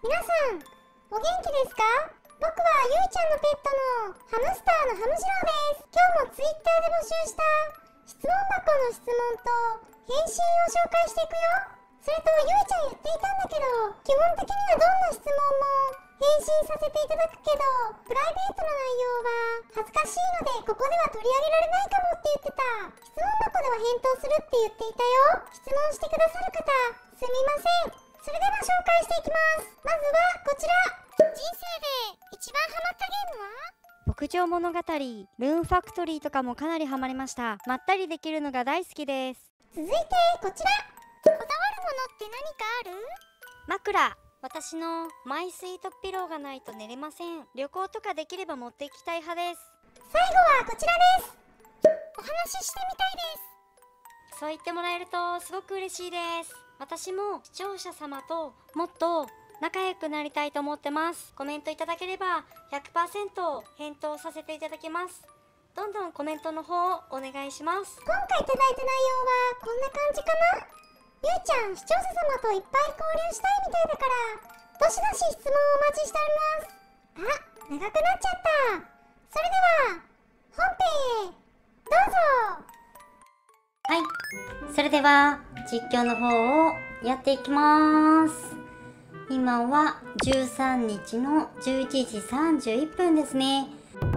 皆さん、お元気ですか？僕はゆいちゃんのペットのハムスターのハムジローです。今日もツイッターで募集した質問箱の質問と返信を紹介していくよ。それとゆいちゃん言っていたんだけど、基本的にはどんな質問も返信させていただくけど、プライベートな内容は恥ずかしいのでここでは取り上げられないかもって言ってた。質問箱では返答するって言っていたよ。質問してくださる方、すみません。それでは紹介していきます。まずはこちら。人生で一番ハマったゲームは？ 牧場物語、ルーンファクトリーとかもかなりハマりました。まったりできるのが大好きです。 続いてこちら。こだわるものって何かある？ 枕。私のマイスイートピローがないと寝れません。旅行とかできれば持っていきたい派です。 最後はこちらです。お話ししてみたいです。 そう言ってもらえるとすごく嬉しいです。私も視聴者様ともっと仲良くなりたいと思ってます。コメントいただければ 100% 返答させていただきます。どんどんコメントの方をお願いします。 今回いただいた内容はこんな感じかな。ゆいちゃん、視聴者様といっぱい交流したいみたいだから、どしどし質問をお待ちしております。あ、長くなっちゃった。それでは本編へどうぞ。 はい、それでは実況の方をやっていきます。今は13日の11時31分ですね。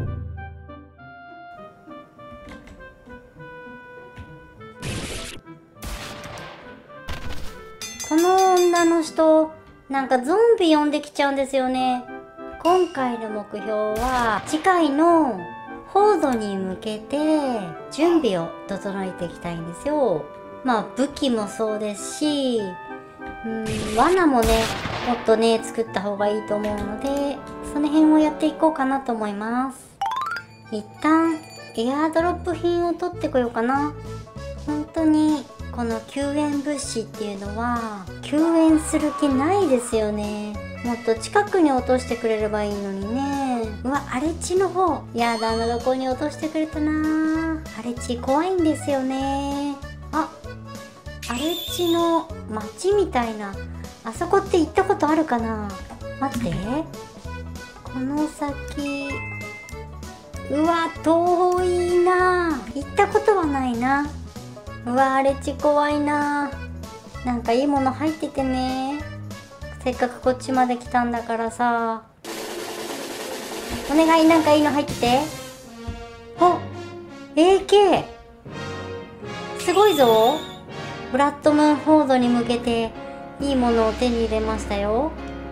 この女の人、なんかゾンビ呼んできちゃうんですよね。今回の目標は次回のホードに向けて準備を整えていきたいんですよ。まあ武器もそうですし、罠もね、もっとね、作った方がいいと思うので、その辺をやっていこうかなと思います。一旦、エアードロップ品を取ってこようかな。本当に、この救援物資っていうのは、救援する気ないですよね。もっと近くに落としてくれればいいのにね。うわ、荒れ地の方。やだな、どこに落としてくれたな。荒れ地怖いんですよね。あ、荒れ地の町みたいな。あそこって行ったことあるかな？待って。この先。うわ、遠いな。行ったことはないな。うわ、荒れ地怖いな。なんかいいもの入っててね。せっかくこっちまで来たんだからさ。お願い、なんかいいの入ってて。お、AK。すごいぞ。ブラッドムーンホードに向けていいものを手に入れましたよ。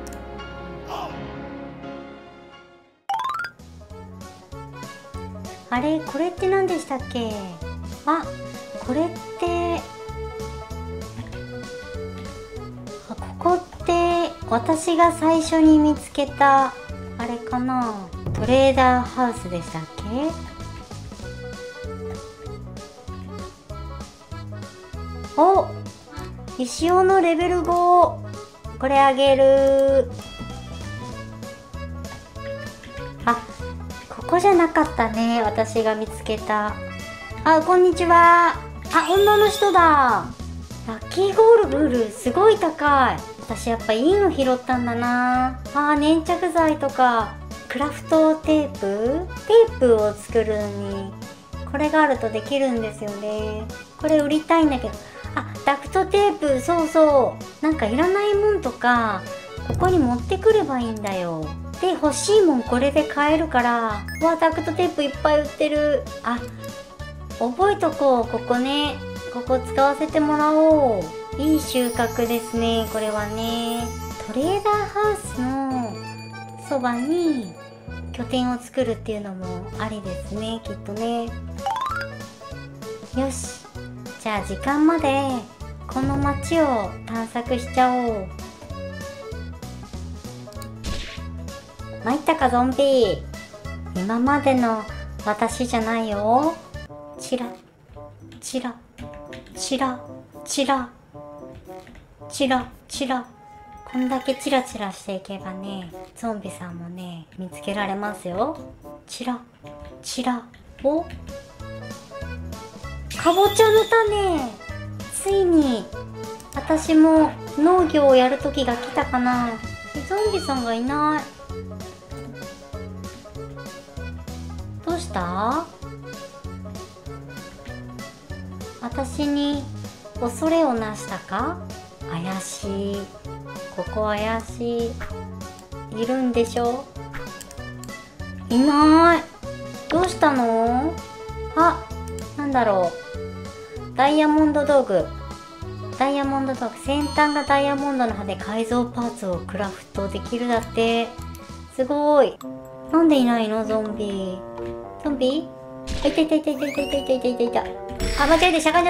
あれ、これって何でしたっけ？あ、これってここって私が最初に見つけたあれかな？トレーダーハウスでしたっけ？お、石尾のレベル5、これあげる。あ、ここじゃなかったね、私が見つけた。あ、こんにちは。あ、女の人だ。ラッキーゴールル、すごい高い。私やっぱいいの拾ったんだな。あ、粘着剤とかクラフトテープを作るのにこれがあるとできるんですよね。これ売りたいんだけど。あ、ダクトテープ、そうそう。なんかいらないもんとかここに持ってくればいいんだよ。で、欲しいもんこれで買えるから。わ、ダクトテープいっぱい売ってる。あ、覚えとこう。ここね、ここ使わせてもらおう。いい収穫ですね、これはね。トレーダーハウスのそばに拠点を作るっていうのもありですね、きっとね。よし、じゃあ時間までこの街を探索しちゃおう。参ったかゾンビ。今までの私じゃないよ。チラチラチラチラチラチラ。こんだけチラチラしていけばね、ゾンビさんもね、見つけられますよ。チラチラ。お、かぼちゃの種。ついに私も農業をやる時が来たかな。 ゾンビさんがいない。どうした？私に恐れをなしたか？怪しい。ここ怪しい。いるんでしょ？いない。どうしたの？あ、なんだろう。ダイヤモンド道具。ダイヤモンド道具。先端がダイヤモンドの刃で改造パーツをクラフトできるだって。すごい。なんでいないの？ゾンビ。ゾンビ？あ、いたいたいたいたいたいたいたいたいたいた。あ、間違えてしゃがんじゃった。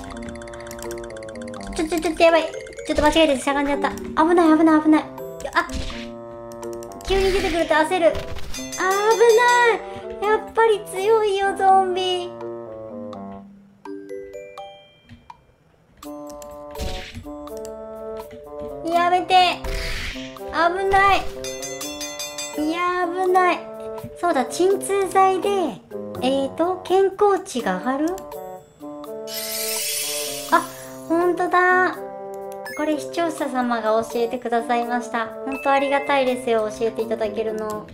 ちょっとやばい。ちょっと間違えてしゃがんじゃった。危ない危ない危ない。あ、急に出てくると焦る。危ない。やっぱり強いよ、ゾンビ。やめて。危ない。いや、危ない。そうだ、鎮痛剤で、健康値が上がる？あ、ほんとだ。これ視聴者様が教えてくださいました。ほんとありがたいですよ、教えていただけるの。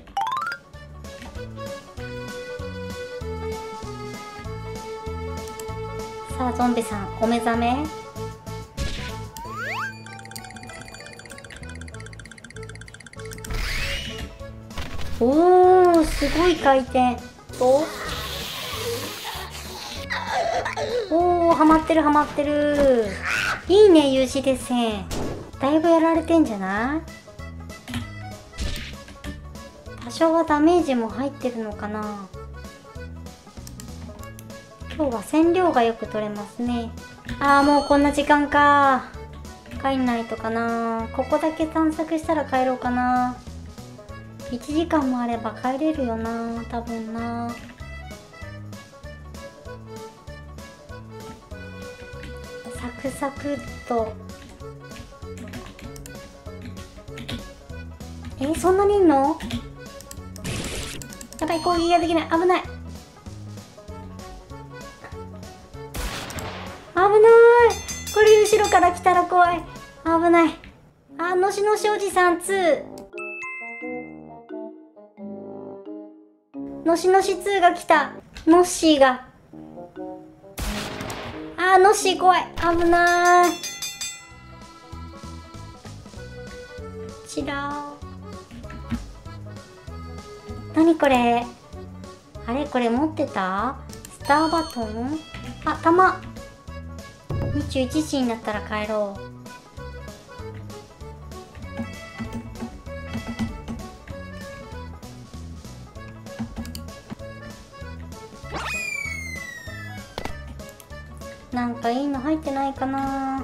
さあ、ゾンビさん、お目覚め？おー、すごい回転。おー、ハマってるハマってる。いいね、有刺鉄線。だいぶやられてんじゃない？多少はダメージも入ってるのかな。今日は線量がよく取れますね。あー、もうこんな時間か。帰んないとかな。ここだけ探索したら帰ろうかな。1時間もあれば帰れるよな、多分な。サクサクっと。そんなにいんの？やばい、攻撃ができない。危ない。危ない。これ後ろから来たら怖い。危ない。あ、のしのしおじさん2。のしのし2が来た。ノッシーが。あー、ノッシー怖い。危ない。ちらー。なにこれ？あれこれ持ってた？スターバトン？あ、弾。21時になったら帰ろう。なんかいいの入ってないかな。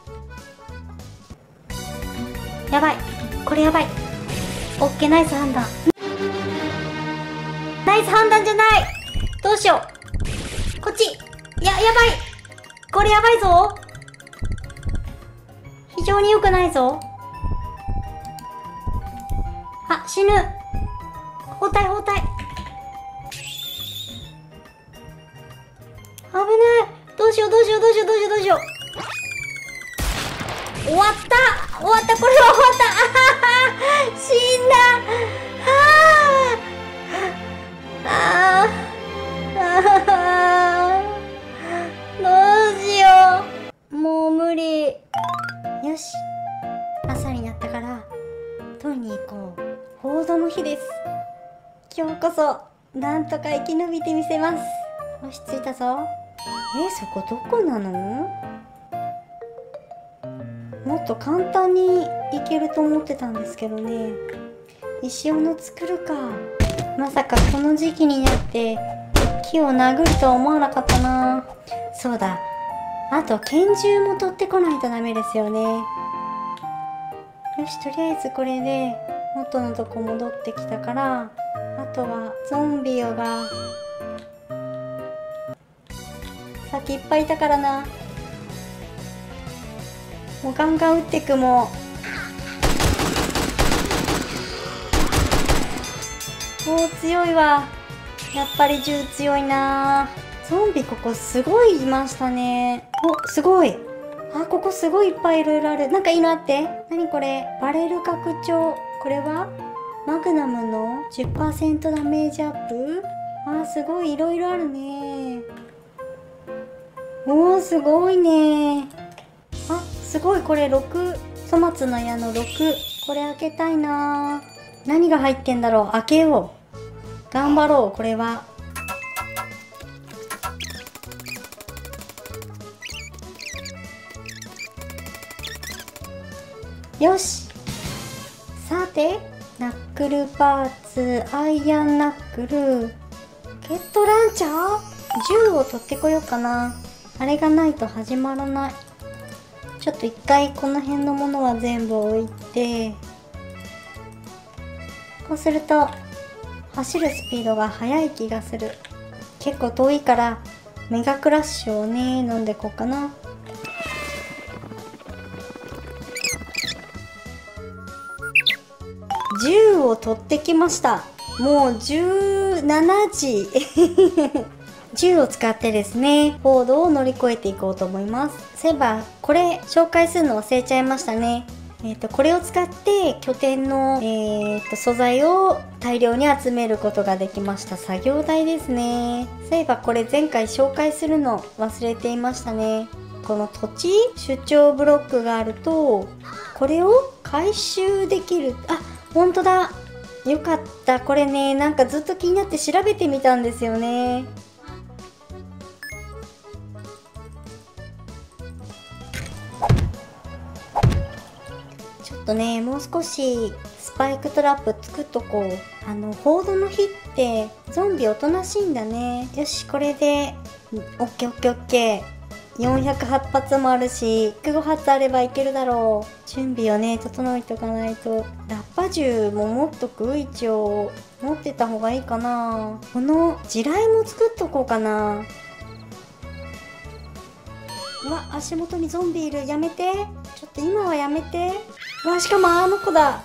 やばい、これやばい。オッケー、ナイス判断。ナイス判断じゃない。どうしよう。こっち。やばい。これやばいぞ。非常に良くないぞ。あ、死ぬ。包帯。危ない。どうしよう。終わった。これは終わった。死んだ。どうしよう。もう無理。よし。朝になったから取りに行こう。報道の日です。今日こそなんとか生き延びてみせます。よし、着いたぞ。そこどこなの？もっと簡単に行けると思ってたんですけどね。石斧作るか。まさかこの時期になって木を殴るとは思わなかったな。そうだ、あと拳銃も取ってこないとダメですよね。よし、とりあえずこれで元のとこ戻ってきたから、あとはゾンビがさっきいっぱいいたからな。もうガンガン撃ってく。もう強いわ。やっぱり銃強いな。ゾンビここすごいいましたね。お、すごい。 あ、ここすごいいっぱいいろいろある。なんかいいのあって。何これ、バレル拡張。これはマグナムの 10% ダメージアップ。あー、すごいいろいろあるね。おー、すごいね。あ、すごい、これ6、粗末の矢の6。これ開けたいな。何が入ってんだろう。開けよう。頑張ろう、これは。よし。さて、ナックルパーツ、アイアンナックル、ロケットランチャー、銃を取ってこようかな。あれがないと始まらない。ちょっと一回この辺のものは全部置いて、こうすると走るスピードが速い気がする。結構遠いからメガクラッシュをね、飲んでこうかな。銃を取ってきました。もう17時銃を使ってですね、フォードを乗り越えていこうと思います。そういえばこれ紹介するの忘れちゃいましたね。これを使って拠点の、素材を大量に集めることができました。作業台ですね。そういえばこれ前回紹介するの忘れていましたね。この土地出張ブロックがあるとこれを回収できる。あ、本当だ。よかった。これね、なんかずっと気になって調べてみたんですよね。ちょっとね、もう少しスパイクトラップ作っとこう。報道の日ってゾンビおとなしいんだね。よし、これでオッケーオッケーオッケー。408発もあるし、105発あればいけるだろう。準備をね、整えておかないと。ラッパ銃も持っとく。一応持ってた方がいいかな。この地雷も作っとこうかな。うわ、足元にゾンビいる。やめて。ちょっと今はやめて。うわ、しかもあの子だ。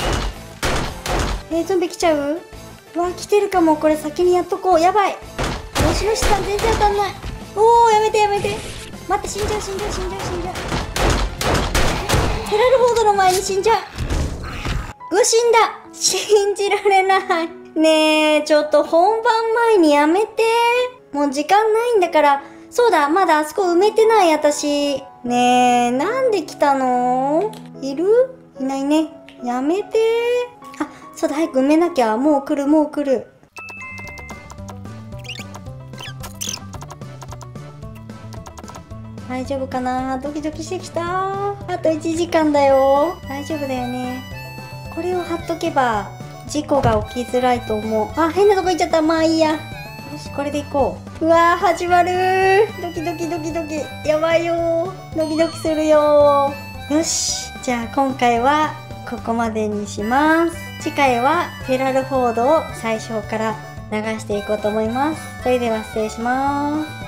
ゾンビ来ちゃう？うわ、来てるかも。これ先にやっとこう。やばい。よしよしさん全然当たんない。おー、やめてやめて。待って、死んじゃう死んじゃう死んじゃう死んじゃう。テラルフォードの前に死んじゃう。うわ、死んだ。信じられない。ねえ、ちょっと本番前にやめて。もう時間ないんだから。そうだ、まだあそこ埋めてない、私。ねえ、なんで来たの？いる？いないね。やめて。あ、そうだ、早く埋めなきゃ。もう来る、もう来る。大丈夫かな？ドキドキしてきた。あと1時間だよ。大丈夫だよね。これを貼っとけば事故が起きづらいと思う。あ、変なとこ行っちゃった。まあいいや。よし、これで行こう。うわー、始まるー。ドキドキドキドキ。やばいよー。ドキドキするよー。よし。じゃあ今回はここまでにします。次回はテラルフォードを最初から流していこうと思います。それでは失礼します。